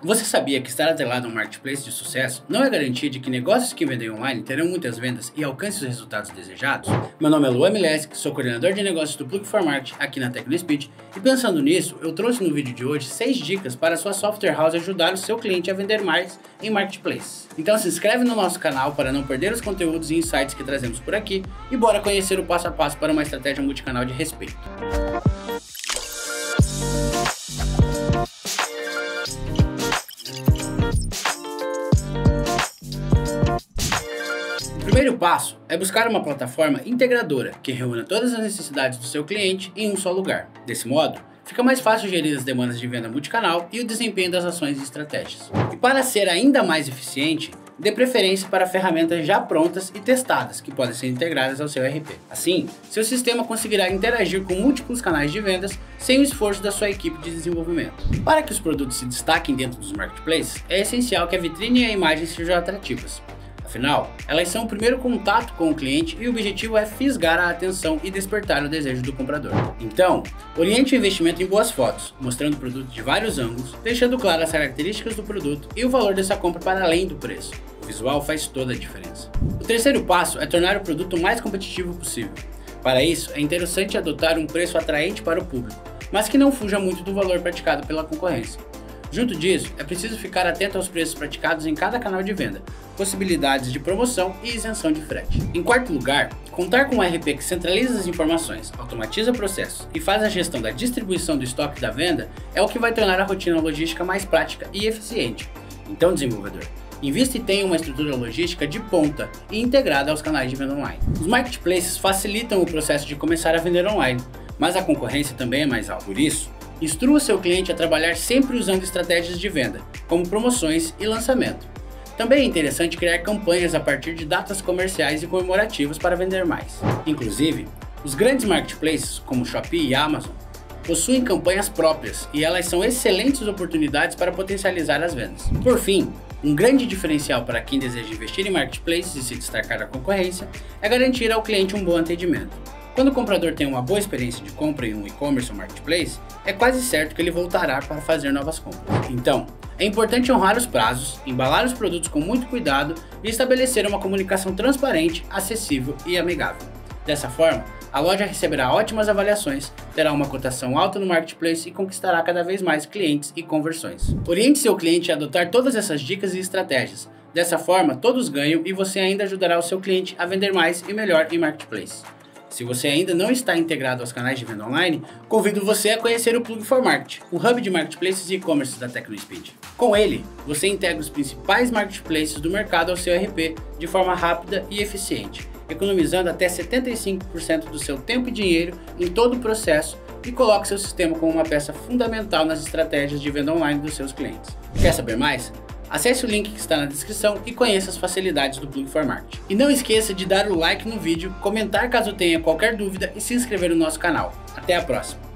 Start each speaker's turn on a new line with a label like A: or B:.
A: Você sabia que estar atrelado a um marketplace de sucesso não é garantia de que negócios que vendem online terão muitas vendas e alcancem os resultados desejados? Meu nome é Luan Mileski, sou coordenador de negócios do Plug4Market aqui na TecnoSpeed e pensando nisso, eu trouxe no vídeo de hoje 6 dicas para a sua software house ajudar o seu cliente a vender mais em marketplace. Então se inscreve no nosso canal para não perder os conteúdos e insights que trazemos por aqui e bora conhecer o passo a passo para uma estratégia multicanal de respeito. O primeiro passo é buscar uma plataforma integradora que reúna todas as necessidades do seu cliente em um só lugar. Desse modo, fica mais fácil gerir as demandas de venda multicanal e o desempenho das ações e estratégias. E para ser ainda mais eficiente, dê preferência para ferramentas já prontas e testadas que podem ser integradas ao seu ERP. Assim, seu sistema conseguirá interagir com múltiplos canais de vendas sem o esforço da sua equipe de desenvolvimento. Para que os produtos se destaquem dentro dos marketplaces, é essencial que a vitrine e a imagem sejam atrativas. Afinal, elas são o primeiro contato com o cliente e o objetivo é fisgar a atenção e despertar o desejo do comprador. Então, oriente o investimento em boas fotos, mostrando o produto de vários ângulos, deixando claras as características do produto e o valor dessa compra para além do preço. O visual faz toda a diferença. O terceiro passo é tornar o produto o mais competitivo possível. Para isso, é interessante adotar um preço atraente para o público, mas que não fuja muito do valor praticado pela concorrência. Junto disso, é preciso ficar atento aos preços praticados em cada canal de venda, possibilidades de promoção e isenção de frete. Em quarto lugar, contar com um ERP que centraliza as informações, automatiza processos e faz a gestão da distribuição do estoque da venda é o que vai tornar a rotina logística mais prática e eficiente. Então, desenvolvedor, invista e tenha uma estrutura logística de ponta e integrada aos canais de venda online. Os marketplaces facilitam o processo de começar a vender online, mas a concorrência também é mais alta. Por isso, instrua seu cliente a trabalhar sempre usando estratégias de venda, como promoções e lançamento. Também é interessante criar campanhas a partir de datas comerciais e comemorativas para vender mais. Inclusive, os grandes marketplaces, como Shopee e Amazon, possuem campanhas próprias e elas são excelentes oportunidades para potencializar as vendas. Por fim, um grande diferencial para quem deseja investir em marketplaces e se destacar da concorrência é garantir ao cliente um bom atendimento. Quando o comprador tem uma boa experiência de compra em um e-commerce ou marketplace, é quase certo que ele voltará para fazer novas compras. Então, é importante honrar os prazos, embalar os produtos com muito cuidado e estabelecer uma comunicação transparente, acessível e amigável. Dessa forma, a loja receberá ótimas avaliações, terá uma cotação alta no marketplace e conquistará cada vez mais clientes e conversões. Oriente seu cliente a adotar todas essas dicas e estratégias. Dessa forma, todos ganham e você ainda ajudará o seu cliente a vender mais e melhor em marketplace. Se você ainda não está integrado aos canais de venda online, convido você a conhecer o Plug4Market, o hub de marketplaces e e-commerce da TecnoSpeed. Com ele, você integra os principais marketplaces do mercado ao seu ERP de forma rápida e eficiente, economizando até 75% do seu tempo e dinheiro em todo o processo e coloca seu sistema como uma peça fundamental nas estratégias de venda online dos seus clientes. Quer saber mais? Acesse o link que está na descrição e conheça as facilidades do Plug4Market. E não esqueça de dar o like no vídeo, comentar caso tenha qualquer dúvida e se inscrever no nosso canal. Até a próxima!